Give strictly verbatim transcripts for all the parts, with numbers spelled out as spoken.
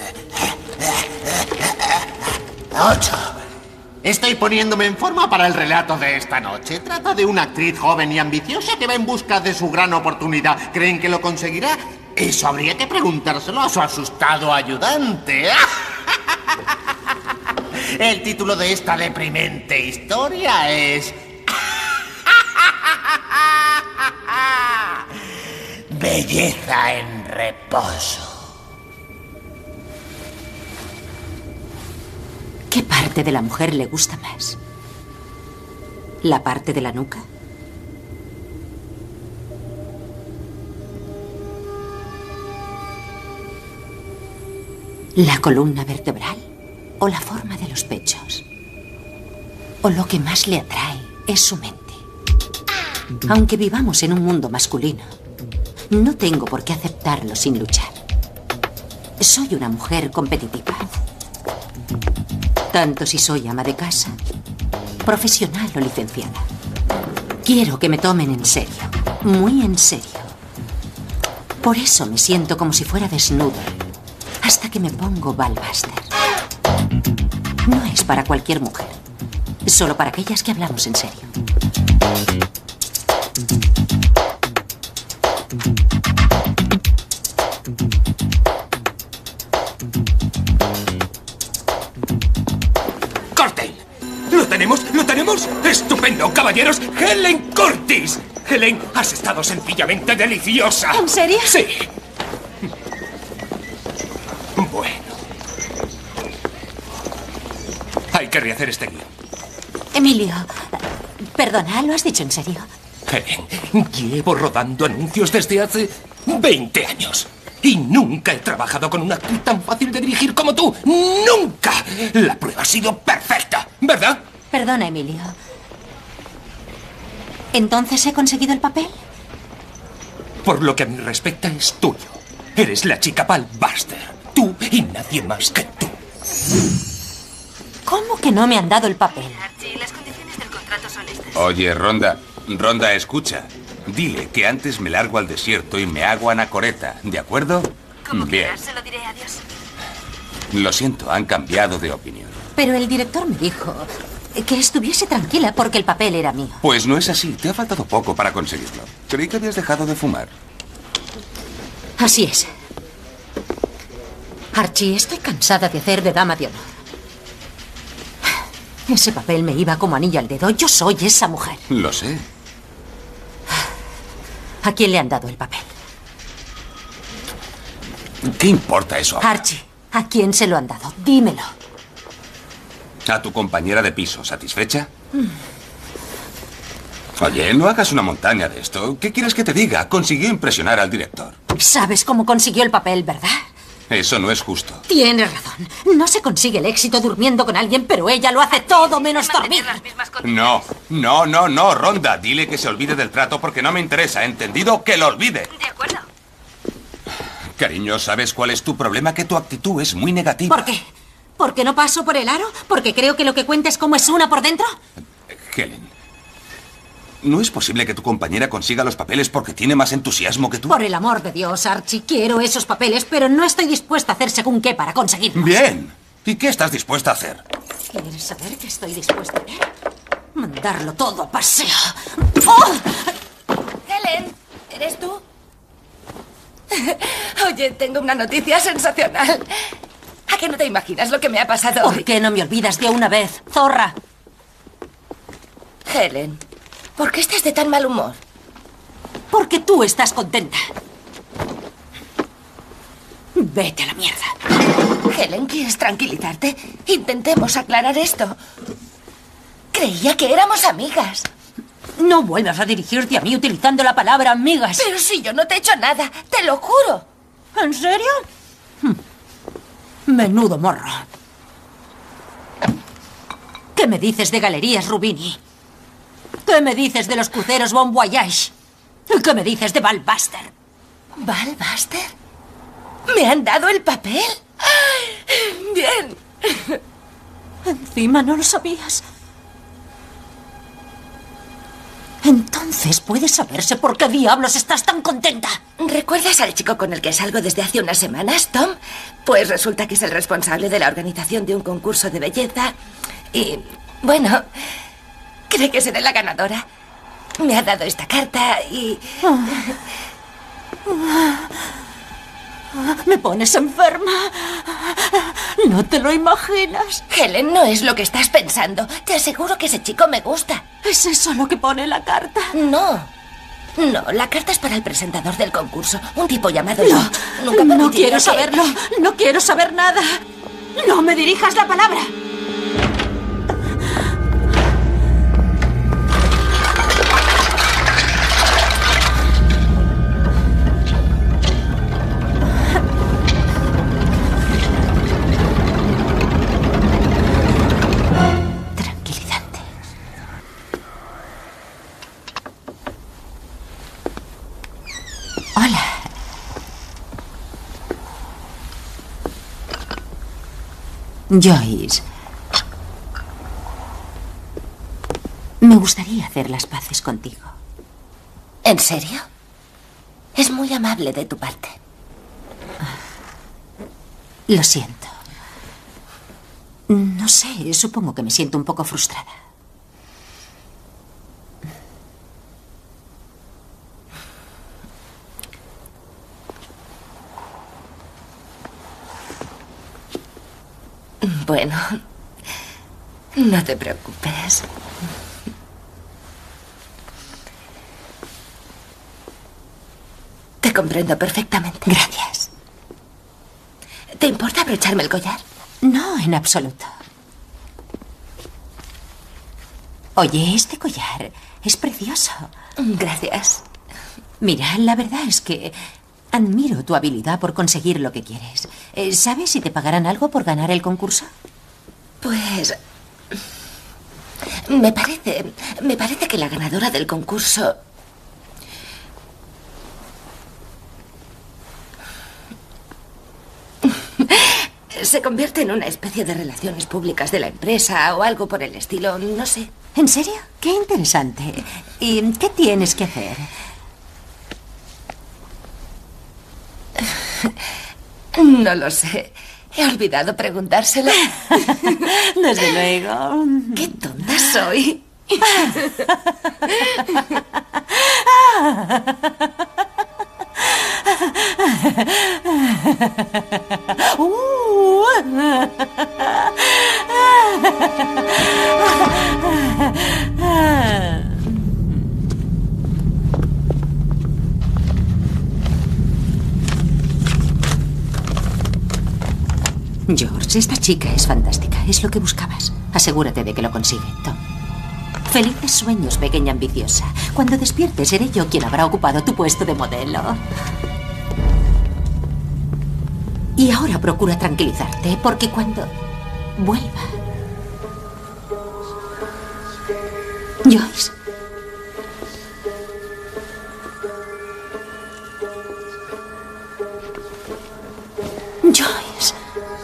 Ocho. Estoy poniéndome en forma para el relato de esta noche. Trata de una actriz joven y ambiciosa que va en busca de su gran oportunidad. ¿Creen que lo conseguirá? Eso habría que preguntárselo a su asustado ayudante. El título de esta deprimente historia es... Belleza en reposo. ¿Qué parte de la mujer le gusta más? ¿La parte de la nuca? ¿La columna vertebral? ¿O la forma de los pechos? ¿O lo que más le atrae es su mente? Aunque vivamos en un mundo masculino, no tengo por qué aceptarlo sin luchar. Soy una mujer competitiva. Tanto si soy ama de casa, profesional o licenciada. Quiero que me tomen en serio, muy en serio. Por eso me siento como si fuera desnudo, hasta que me pongo Ballbuster. No es para cualquier mujer, solo para aquellas que hablamos en serio. ¿Lo tenemos? ¿Lo tenemos? ¡Estupendo, caballeros! ¡Helen Curtis! Helen, has estado sencillamente deliciosa. ¿En serio? Sí. Bueno. Hay que rehacer este guión. Emilio, perdona, ¿lo has dicho en serio? Helen, llevo rodando anuncios desde hace veinte años. Y nunca he trabajado con una actriz tan fácil de dirigir como tú. ¡Nunca! La prueba ha sido perfecta, ¿verdad? Perdona, Emilio. ¿Entonces he conseguido el papel? Por lo que a mí respecta, es tuyo. Eres la chica Ballbuster. Tú y nadie más que tú. ¿Cómo que no me han dado el papel? Archie, las condiciones del contrato son estas. Oye, Ronda. Ronda, escucha. Dile que antes me largo al desierto y me hago anacoreta, ¿de acuerdo? Como Bien. quieras, se lo diré, adiós. Lo siento, han cambiado de opinión. Pero el director me dijo que estuviese tranquila porque el papel era mío. Pues no es así, te ha faltado poco para conseguirlo. Creí que habías dejado de fumar. Así es. Archie, estoy cansada de hacer de dama de honor. Ese papel me iba como anillo al dedo. Yo soy esa mujer. Lo sé. ¿A quién le han dado el papel? ¿Qué importa eso ahora? Archie, ¿a quién se lo han dado? Dímelo. ¿A tu compañera de piso, satisfecha? Oye, no hagas una montaña de esto. ¿Qué quieres que te diga? Consiguió impresionar al director. Sabes cómo consiguió el papel, ¿verdad? Eso no es justo. Tienes razón. No se consigue el éxito durmiendo con alguien, pero ella lo hace todo menos dormir. No, no, no, no, Ronda. Dile que se olvide del trato porque no me interesa. ¿Entendido? ¡Que lo olvide! De acuerdo. Cariño, ¿sabes cuál es tu problema? Que tu actitud es muy negativa. ¿Por qué? ¿Porque no paso por el aro? ¿Porque creo que lo que cuenta es cómo es una por dentro? Helen, ¿no es posible que tu compañera consiga los papeles porque tiene más entusiasmo que tú? Por el amor de Dios, Archie, quiero esos papeles, pero no estoy dispuesta a hacer según qué para conseguirlos. Bien. ¿Y qué estás dispuesta a hacer? ¿Quieres saber qué estoy dispuesta a hacer? Mandarlo todo a paseo. ¡Oh! Helen, ¿eres tú? Oye, tengo una noticia sensacional. ¿A qué no te imaginas lo que me ha pasado ¿Por hoy? qué no me olvidas de una vez, zorra? Helen, ¿por qué estás de tan mal humor? Porque tú estás contenta. Vete a la mierda. Helen, ¿quieres tranquilizarte? Intentemos aclarar esto. Creía que éramos amigas. No vuelvas a dirigirte a mí utilizando la palabra amigas. Pero si yo no te he hecho nada, te lo juro. ¿En serio? Hm. Menudo morro. ¿Qué me dices de Galerías Rubini? ¿Qué me dices de los cruceros Bon Voyage? ¿Y qué me dices de Ballbuster? ¿Ballbuster? ¿Me han dado el papel? ¡Ay! Bien. Encima no lo sabías. Entonces puede saberse por qué diablos estás tan contenta. ¿Recuerdas al chico con el que salgo desde hace unas semanas, Tom? Pues resulta que es el responsable de la organización de un concurso de belleza. Y, bueno, cree que seré la ganadora. Me ha dado esta carta y... Me pones enferma. No te lo imaginas. Helen, no es lo que estás pensando. Te aseguro que ese chico me gusta. ¿Es eso lo que pone la carta? No. No, la carta es para el presentador del concurso. Un tipo llamado... No, George. Nunca no permitiría quiero que- saberlo. No quiero saber nada. No me dirijas la palabra. Tranquilizante. Hola. Joyce. Me gustaría hacer las paces contigo. ¿En serio? Es muy amable de tu parte. Lo siento. No sé, supongo que me siento un poco frustrada. Bueno, no te preocupes. Te comprendo perfectamente. Gracias. ¿Te importa abrocharme el collar? No, en absoluto. Oye, este collar es precioso. Gracias. Mira, la verdad es que admiro tu habilidad por conseguir lo que quieres. Eh, ¿Sabes si te pagarán algo por ganar el concurso? Pues... Me parece... Me parece que la ganadora del concurso... se convierte en una especie de relaciones públicas de la empresa o algo por el estilo, no sé. ¿En serio? Qué interesante. ¿Y qué tienes que hacer? No lo sé. He olvidado preguntárselo. Desde luego. ¡Qué tonta soy! George, esta chica es fantástica. Es lo que buscabas. Asegúrate de que lo consigue, Tom. Felices sueños, pequeña ambiciosa. Cuando despiertes, seré yo quien habrá ocupado tu puesto de modelo. Y ahora procura tranquilizarte, porque cuando vuelva... Joyce. Joyce.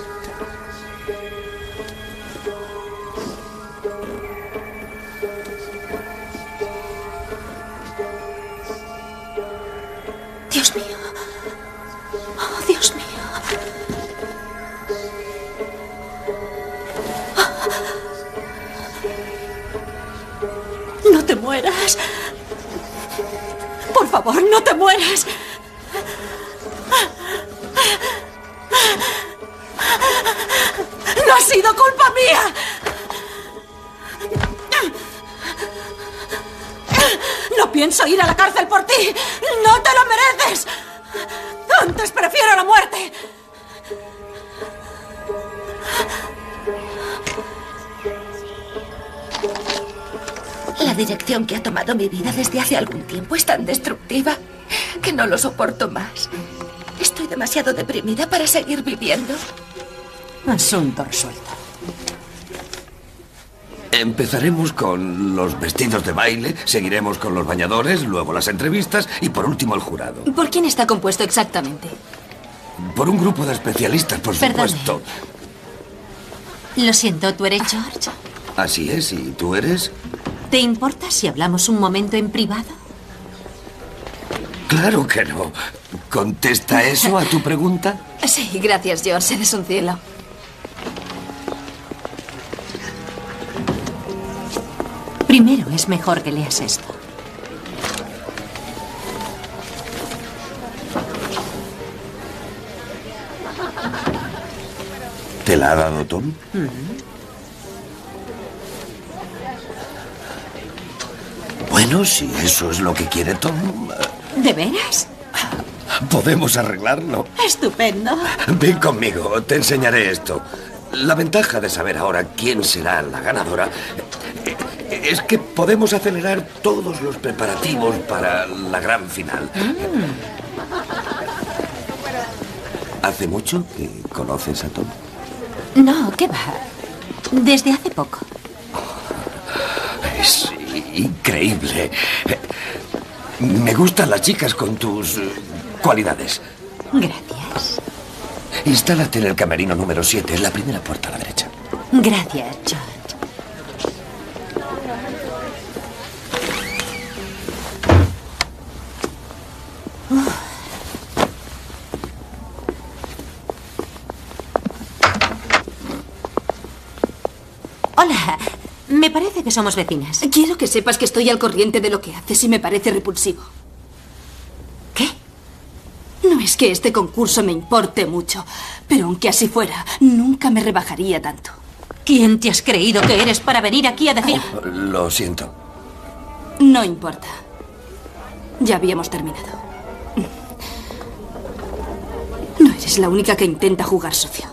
Dios mío. Oh, Dios mío. No te mueras. Por favor, no te mueras. No ha sido culpa mía. No pienso ir a la cárcel por ti. No te lo mereces. Antes prefiero la muerte. La dirección que ha tomado mi vida desde hace algún tiempo es tan destructiva que no lo soporto más. Estoy demasiado deprimida para seguir viviendo. Asunto resuelto. Empezaremos con los vestidos de baile, seguiremos con los bañadores, luego las entrevistas y por último el jurado. ¿Por quién está compuesto exactamente? Por un grupo de especialistas, por Perdone. supuesto. Lo siento, ¿tú eres George? Así es, ¿y tú eres? ¿Te importa si hablamos un momento en privado? Claro que no. ¿Contesta eso a tu pregunta? Sí, gracias, George. Eres un cielo. Primero es mejor que leas esto. ¿Te la ha dado Tom? Mm. Bueno, si eso es lo que quiere Tom... ¿De veras? Podemos arreglarlo. Estupendo. Ven conmigo, te enseñaré esto. La ventaja de saber ahora quién será la ganadora es que podemos acelerar todos los preparativos para la gran final. Mm. ¿Hace mucho que conoces a Tom? No, ¿qué va? Desde hace poco. Es increíble. Me gustan las chicas con tus cualidades. Gracias. Instálate en el camerino número siete, es la primera puerta a la derecha. Gracias, George. Uf. Hola, me parece que somos vecinas. Quiero que sepas que estoy al corriente de lo que haces y me parece repulsivo. ¿Qué? No es que este concurso me importe mucho, pero aunque así fuera, nunca me rebajaría tanto. ¿Quién te has creído que eres para venir aquí a decir...? Oh, lo siento. No importa. Ya habíamos terminado. No eres la única que intenta jugar sucio.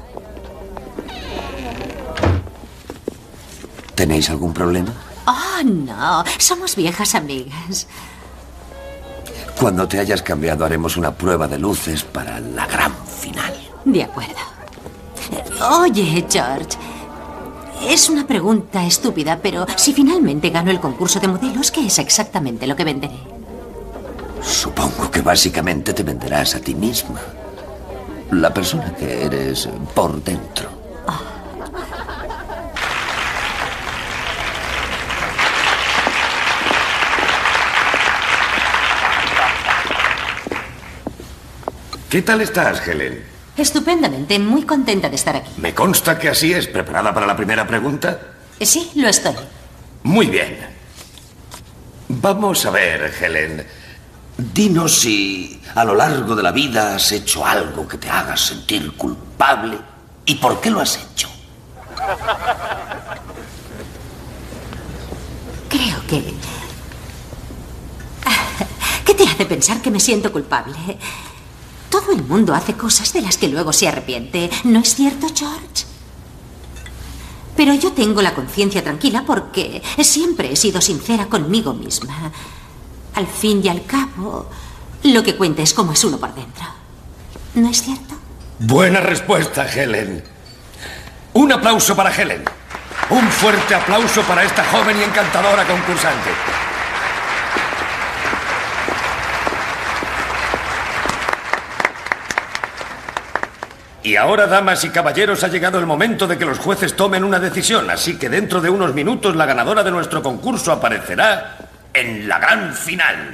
¿Tenéis algún problema? Oh, no. Somos viejas amigas. Cuando te hayas cambiado haremos una prueba de luces para la gran final. De acuerdo. Oye, George, es una pregunta estúpida, pero si finalmente gano el concurso de modelos, ¿qué es exactamente lo que venderé? Supongo que básicamente te venderás a ti misma. La persona que eres por dentro. Oh. ¿Qué tal estás, Helen? Estupendamente, muy contenta de estar aquí. Me consta que así es. ¿Preparada para la primera pregunta? Sí, lo estoy. Muy bien. Vamos a ver, Helen. Dinos si a lo largo de la vida has hecho algo que te haga sentir culpable y por qué lo has hecho. Creo que... ¿Qué te hace pensar que me siento culpable? Todo el mundo hace cosas de las que luego se arrepiente. ¿No es cierto, George? Pero yo tengo la conciencia tranquila porque siempre he sido sincera conmigo misma. Al fin y al cabo, lo que cuenta es cómo es uno por dentro. ¿No es cierto? Buena respuesta, Helen. Un aplauso para Helen. Un fuerte aplauso para esta joven y encantadora concursante. Y ahora, damas y caballeros, ha llegado el momento de que los jueces tomen una decisión. Así que dentro de unos minutos la ganadora de nuestro concurso aparecerá en la gran final.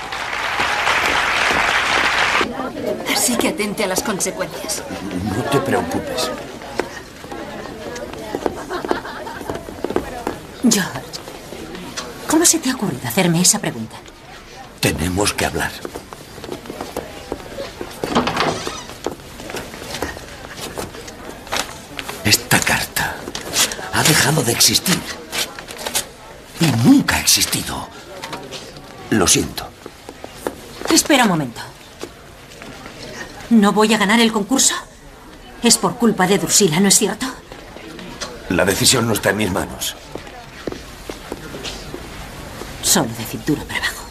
Así que atente a las consecuencias. No te preocupes. George, ¿cómo se te ha ocurrido hacerme esa pregunta? Tenemos que hablar. Esta carta ha dejado de existir. Y nunca ha existido. Lo siento. Espera un momento. ¿No voy a ganar el concurso? Es por culpa de Drusilla, ¿no es cierto? La decisión no está en mis manos. Solo de cintura para abajo.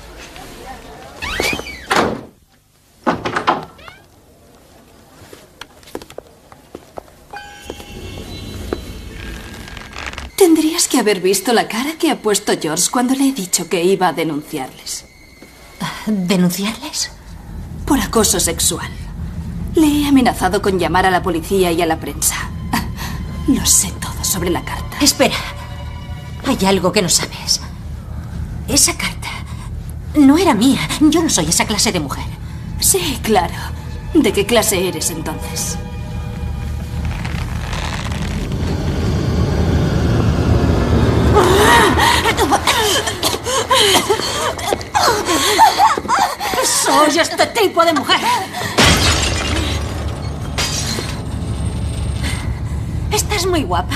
Tendrías que haber visto la cara que ha puesto George cuando le he dicho que iba a denunciarles. ¿Denunciarles? Por acoso sexual. Le he amenazado con llamar a la policía y a la prensa. Lo sé todo sobre la carta. Espera. Hay algo que no sabes. Esa carta no era mía. Yo no soy esa clase de mujer. Sí, claro. ¿De qué clase eres entonces? Soy este tipo de mujer. Estás muy guapa.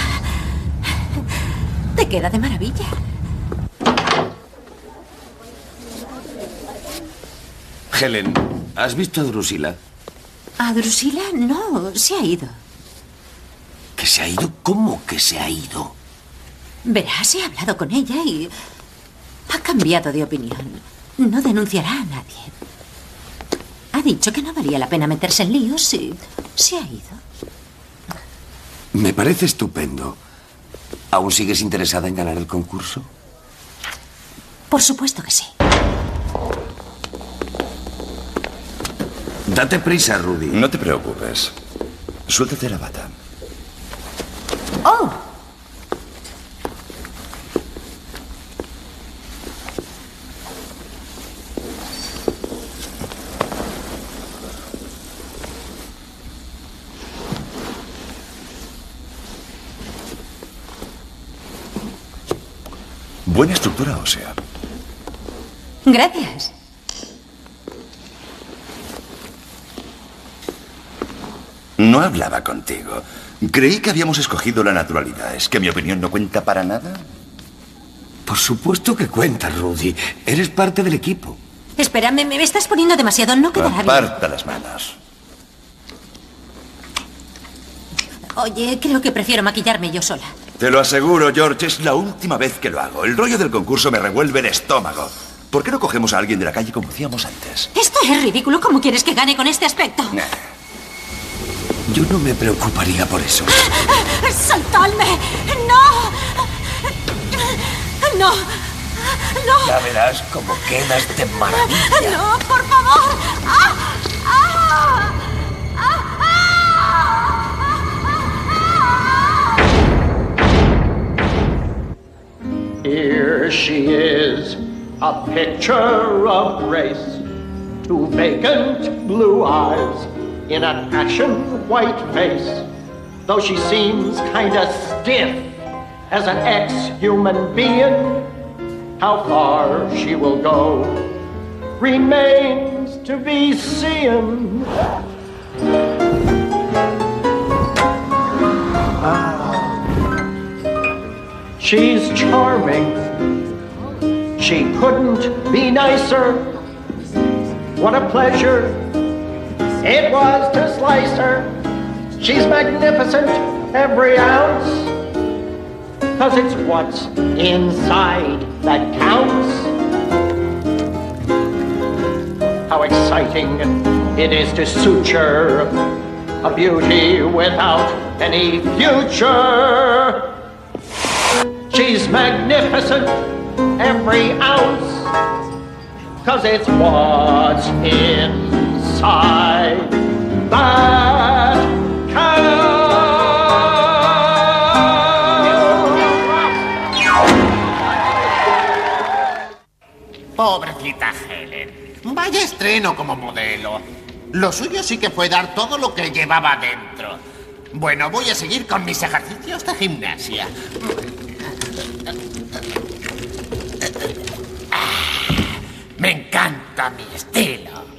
Te queda de maravilla. Helen, ¿has visto a Drusila? ¿A Drusila? No, se ha ido. ¿Que se ha ido? ¿Cómo que se ha ido? Verás, he hablado con ella y ha cambiado de opinión. No denunciará a nadie. Ha dicho que no valía la pena meterse en líos y se ha ido. Me parece estupendo. ¿Aún sigues interesada en ganar el concurso? Por supuesto que sí. Date prisa, Rudy. No te preocupes. Suéltate la bata. ¡Oh! Buena estructura ósea. Gracias. No hablaba contigo. Creí que habíamos escogido la naturalidad. ¿Es que mi opinión no cuenta para nada? Por supuesto que cuenta, Rudy. Eres parte del equipo. Espera, me, me estás poniendo demasiado. No quedará bien. Aparta las manos. Oye, creo que prefiero maquillarme yo sola. Te lo aseguro, George, es la última vez que lo hago. El rollo del concurso me revuelve el estómago. ¿Por qué no cogemos a alguien de la calle como hacíamos antes? Esto es ridículo. ¿Cómo quieres que gane con este aspecto? Nah. Yo no me preocuparía por eso. ¡Soltadme! ¡No! ¡No! ¡No! Ya verás cómo quedas de maravilla. ¡No, por favor! ¡Ah! ¡Ah! Here she is, a picture of grace. Two vacant blue eyes in an ashen white face. Though she seems kinda stiff as an ex-human being, how far she will go remains to be seen. She's charming. She couldn't be nicer. What a pleasure it was to slice her. She's magnificent, every ounce. 'Cause it's what's inside that counts. How exciting it is to suture a beauty without any future. She's magnificent, every ounce, 'cause it's what's inside that counts. Pobrecita Helen. Vaya estreno como modelo. Lo suyo sí que fue dar todo lo que llevaba dentro. Bueno, voy a seguir con mis ejercicios de gimnasia. Me encanta mi estilo.